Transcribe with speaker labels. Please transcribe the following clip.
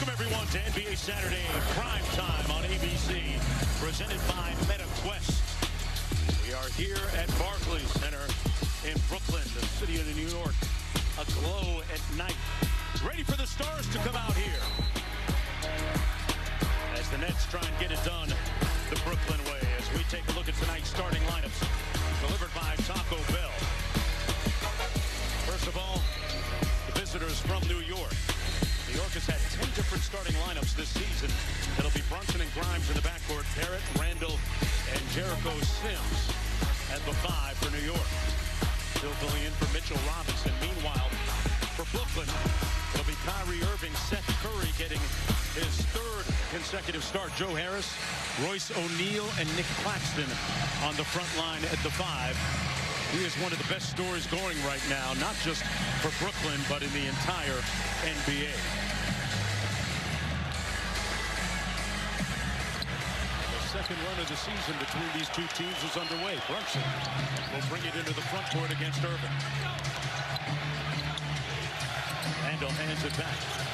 Speaker 1: Welcome, everyone, to NBA Saturday Primetime on ABC, presented by MetaQuest. We are here at Barclays Center in Brooklyn, the city of New York, aglow at night. Ready for the stars to come out here as the Nets try and get it done the Brooklyn way, as we take a look at tonight's starting lineups delivered by Taco Bell. First of all, the visitors from New York. New York has had 10 different starting lineups this season. It'll be Brunson and Grimes in the backcourt, Barrett, Randall, and Jericho Sims at the 5 for New York. Still filling in for Mitchell Robinson. Meanwhile, for Brooklyn, it'll be Kyrie Irving, Seth Curry getting his third consecutive start. Joe Harris, Royce O'Neal, and Nick Claxton on the front line at the 5. He is one of the best stories going right now, not just for Brooklyn, but in the entire NBA. The second run of the season between these two teams is underway. Brunson will bring it into the front court against Irving. Randall hands it back.